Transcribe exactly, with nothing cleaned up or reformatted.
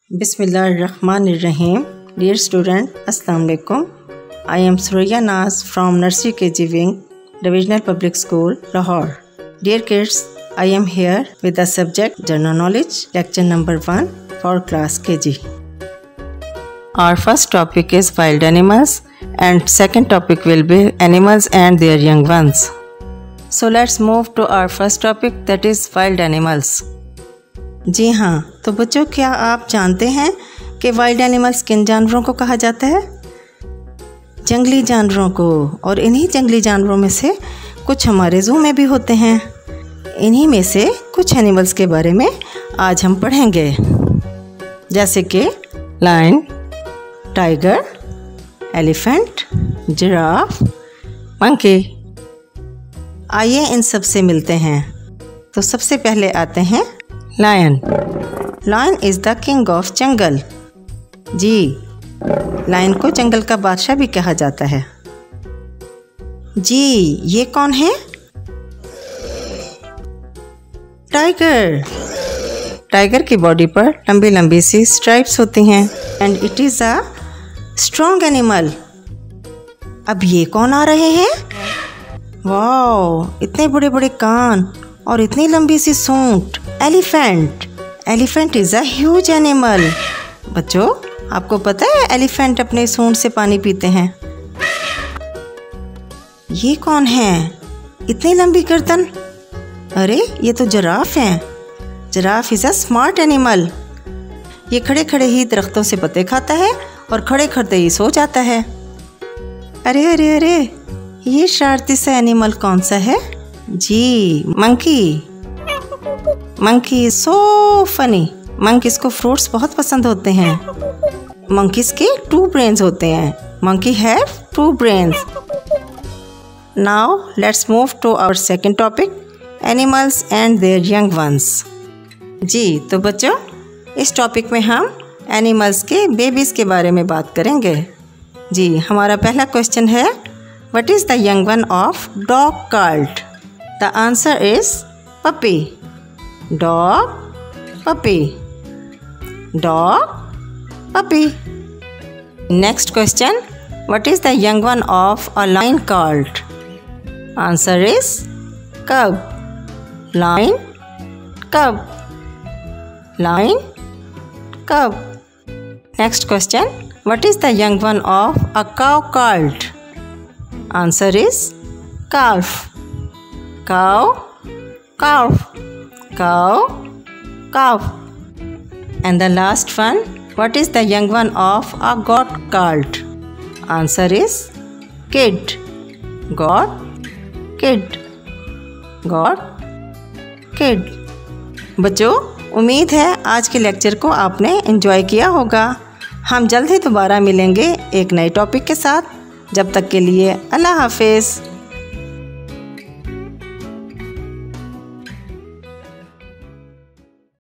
Bismillahirrahmanirrahim. Dear student, Assalamu alaikum. I am Surya Naz from Nursery K G Wing, Divisional Public School, Lahore. Dear kids, I am here with the subject General Knowledge, lecture number one for class K G. Our first topic is wild animals and second topic will be animals and their young ones. So let's move to our first topic, that is wild animals. जी हाँ, तो बच्चों क्या आप जानते हैं कि wild animals किन जानवरों को कहा जाता है? जंगली जानवरों को। और इन्हीं जंगली जानवरों में से कुछ हमारे ज़ू में भी होते हैं। इन्हीं में से कुछ एनिमल्स के बारे में आज हम पढ़ेंगे, जैसे कि lion, tiger, elephant, giraffe, monkey. आइए इन सब से मिलते हैं। तो सबसे पहले आते हैं lion. Lion is the king of jungle. जी, लायन को जंगल का बादशाह भी कहा जाता है। जी, ये कौन है? टाइगर। टाइगर की बॉडी पर लंबी लंबी सी स्ट्राइप्स होती हैं and it is a strong animal. अब ये कौन आ रहे हैं? वाह, इतने बड़े बड़े कान और इतनी लंबी सी सूंड। Elephant. Elephant is a huge animal. बच्चों, आपको पता है एलिफेंट अपने सूंड से पानी पीते हैं। ये कौन है? इतनी लंबी गर्दन। अरे, ये तो जिराफ हैं। Giraffe is a smart animal. ये खड़े खड़े ही दरख्तों से पत्ते खाता है और खड़े खड़े ही सो जाता है। अरे अरे अरे, ये शरारती सा एनिमल कौन सा है? जी, monkey. Monkey is so funny. Monkeys को फ्रूट्स बहुत पसंद होते हैं। मंकीज के टू ब्रेन्स होते हैं। Monkey have two brains. Now let's move to our second topic, animals and their young ones. जी, तो बच्चों, इस टॉपिक में हम एनिमल्स के बेबीज़ के बारे में बात करेंगे। जी, हमारा पहला क्वेश्चन है, what is the young one of dog called? The answer is puppy. Dog, puppy. Dog, puppy. Next question. What is the young one of a lion called? Answer is cub. Lion, cub. Lion, cub. Next question. What is the young one of a cow called? Answer is calf. Cow, calf. Cow, calf. And the last one, what is the young one of a goat called? Answer is kid. Goat, kid. Goat, kid. बच्चों, उम्मीद है आज के lecture को आपने enjoy किया होगा। हम जल्द ही दोबारा मिलेंगे एक नए टॉपिक के साथ। जब तक के लिए अल्लाह हाफिज़।